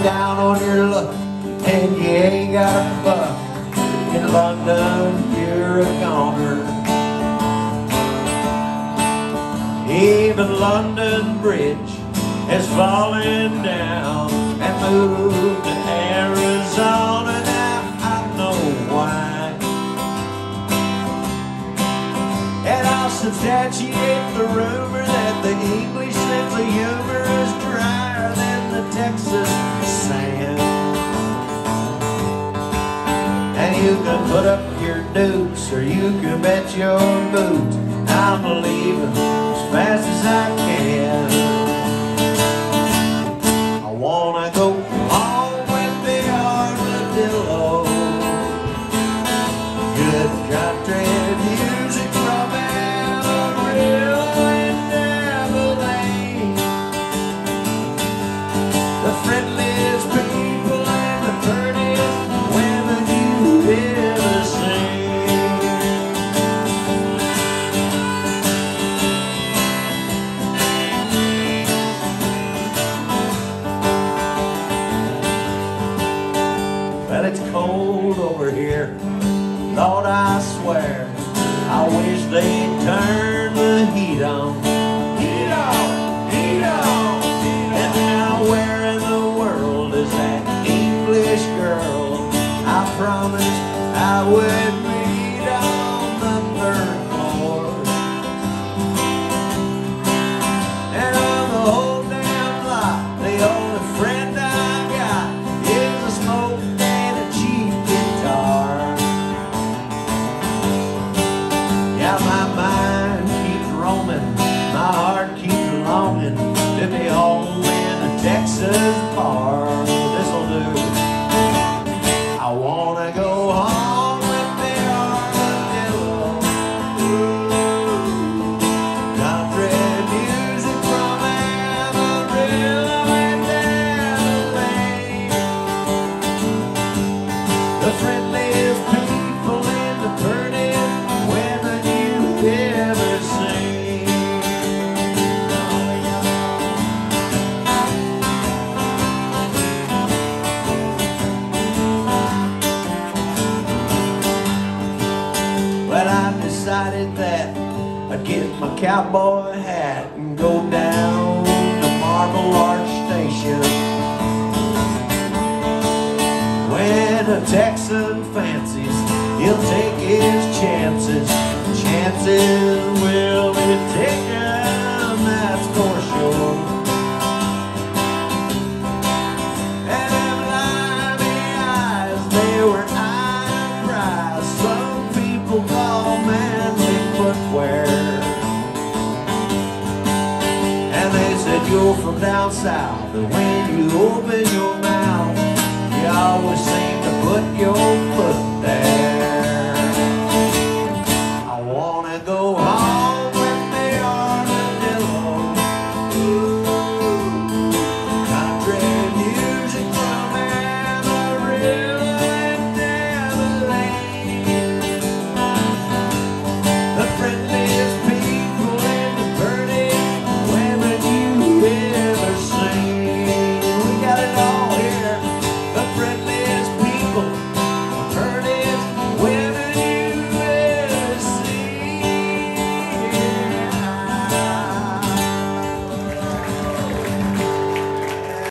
down on your luck and you ain't got a buck. In London, you're a goner. Even London Bridge has fallen down and moved to Arizona. Now I know why, and I'll substantiate the rumor that the English sense of humor is drier than the Texas sand. And you can put up your dukes or you can bet your boots I'm leaving as fast as I can. I wanna go home with the Armadillo. Good country music from Amarillo and Abilene. The friendliest people and the prettiest women you've ever seen. Well, it's cold over here, Lord, I swear. I wish they'd turn the heat on. Heat on, heat on, heat on. And now where in the world is that English girl I promised I would meet on the 3rd floor? And on the whole damn lot, the only friend I got is a smoke and a cheap guitar. Yeah, my mind keeps roaming, my heart keeps longing to be home in a Texas bar. This'll do. I wanna go home with the Armadillo. Ooh, country music from Amarillo and Abilene. The friendliest people and the prettiest women you've ever seen. Well, I decided that I'd get my cowboy hat and go down to Marble Arch Station. When a Texan fancies, he'll take his chances. Chances will be taken, that's for sure. And them limey eyes, they were iron prized. Some people call manly footwear. And they said you're from down south, and when you open your mouth, you always seem to put your foot